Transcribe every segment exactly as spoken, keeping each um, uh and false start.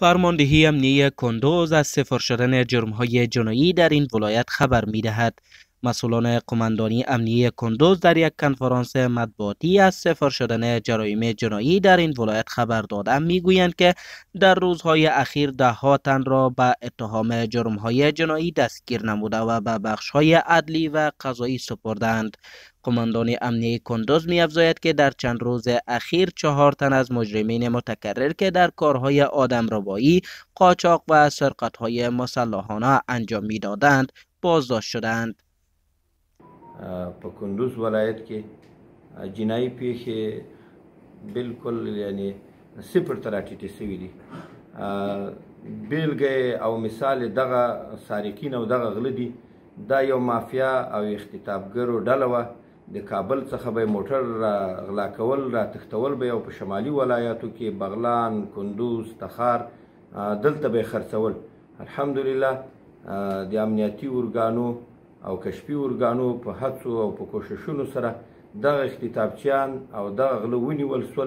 فرماندهی امنیتی کندوز از صفر شدن جرم‌های جنایی در این ولایت خبر می‌دهد. مسئولان قماندانی امنیتی کندوز در یک کنفرانس مطبوعاتی از صفر شدن جرایم جنایی در این ولایت خبر دادند. میگویند که در روزهای اخیر ده ها تن را به اتهام جرم‌های جنایی دستگیر نموده و به بخش‌های عدلی و قضایی سپردند. قماندان امنیتی کندوز می‌افزاید که در چند روز اخیر چهار تن از مجرمین متکرر که در کارهای آدمربایی، قاچاق و سرقت‌های مسلحانه انجام می‌دادند بازداشت شدند. په کندوز ولایت کې جنایی پیښې بالکل یعنی صفر ته راټیټې شوي دي. بیلګه او مثال دغه سارقین او دغه غله دي. دا یو مافیا او اختطافګرو ډله وه. د کابل څخه به موټر را غلا کول را تښتول به یو په شمالي ولایاتو کې بغلان، کندوز، تخار دلته به یې خرڅول. الحمدلله د امنیتي ارګانو او کشفي ارګانو په هڅو او په کوششونو سره دغه اختطافچیان او دغه غله ونیول سول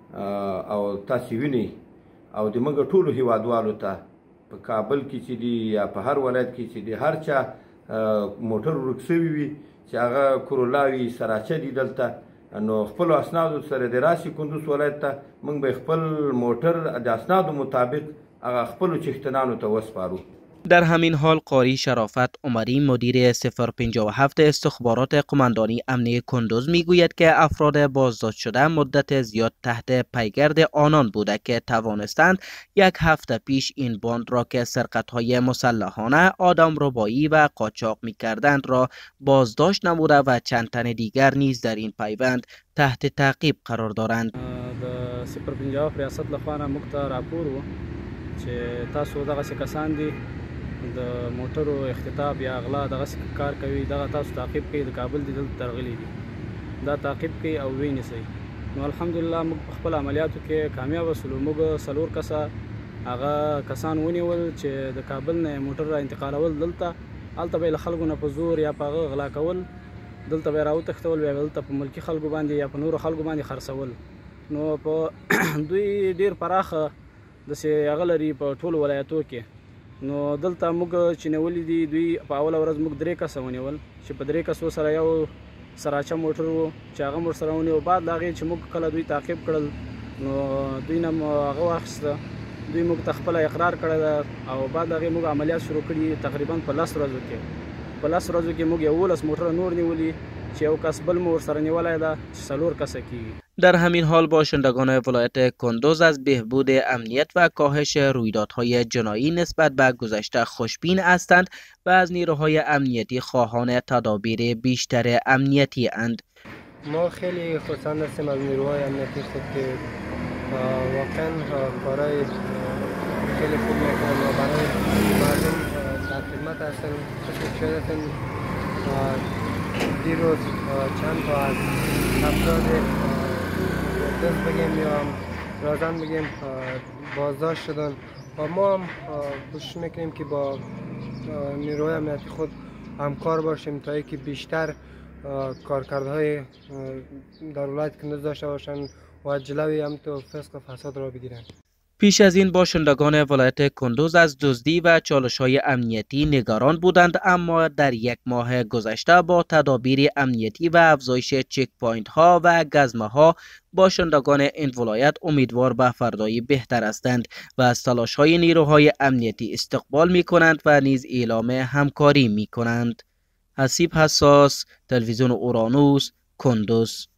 او تاسې وینئ او د موږ ټولو هیوادوالو ته په کابل کې چې دي یا په هر ولایت کې چې دي هر چا موټر ورک سوي وي چې هغه کورولا وي سراچه دي دلته نو خپلو اسنادو سره د راسي کندوز ولایت ته موږ به خپل موټر د اسنادو مطابق هغه خپلو چښتنانو ته وسپارو. در همین حال قاری شرافت عمری مدیر صفر پنجاه و هفت استخبارات قماندانی امنیتی کندوز میگوید که افراد بازداشت شده مدت زیاد تحت پیگرد آنان بوده که توانستند یک هفته پیش این باند را که سرقت‌های مسلحانه، آدمربایی و قاچاق می‌کردند را بازداشت نموده و چند تن دیگر نیز در این پیوند تحت تعقیب قرار دارند. صفر پنجاه و هفت ریاست لخوا موږ ته راپور و چې تاسو دغسې کسان دي د موټرو اختطاف یا غلا دغسې کار کوي، دغه تاسو تعقیب کوي، د کابل دي دلته ترغلي دي، دا تعقیب کوي او ویې نیسئ. نو الحمدلله موږ په خپل عملیاتو کې کامیابه سولو. موږ څلور کسه هغه کسان ونیول چې د کابل نه موټر را انتقالول دلته، هلته به یې له خلکو نه په زور یا په هغه غلا کول، دلته به یې راوتښتول، بیا به دلته په ملکي خلکو باندې یا په نورو خلکو باندې خرڅول. نو په دوی ډېر پراخه داسې هغه لري په ټولو ولایتو کې. نو دلته موږ چې نیولي دي دوی په اوله ورځ موږ درې کسه ونیول چې په درې کسو سره یو سراچه موټر و چې هغه موږ سره ونیو. بعد د هغې چې موږ کله دوی تعقیب کړل نو دوی نه هغه واخیسته، دوی موږ ته خپله اقرار کړی ده او بعد د هغې موږ عملیات شروع کړي. تقریبا په لس ورځو کې په لس ورځو کې موږ یولس موټره نور نیولي چې یو کس بل مو ورسره نیولی ده چې څلور کسه کېږي. در همین حال باشندگان ولایت کندوز از بهبود امنیت و کاهش رویدادهای جنایی نسبت به گذشته خوشبین هستند و از نیروهای امنیتی خواهان تدابیر بیشتر امنیتی اند. ما خیلی خوشحال هستیم از نیروهای امنیتی خود که واقعا کارهای خیلی خوب میکنند و برای مردم در خدمت هستند. خوشحال هستیم دیروز چند تا از افراد دست بگیم یا رازن بگیم بازداشت شدن و ما هم کوشش میکنیم که با نیروهای امنیتی خود همکار باشیم تا اینکه بیشتر کارکردهای در ولایت کندوز داشته باشند و جلوی هم تو فسق و فساد را بگیرند. پیش از این باشندگان ولایت کندوز از دزدی و چالش‌های امنیتی نگران بودند، اما در یک ماه گذشته با تدابیر امنیتی و افزایش چک پوینت ها و گزمه ها باشندگان این ولایت امیدوار به فردایی بهتر هستند و از تلاش‌های نیروهای امنیتی استقبال می کنند و نیز اعلام همکاری می کنند. حسیب حساس، تلویزیون اورانوس، کندوز.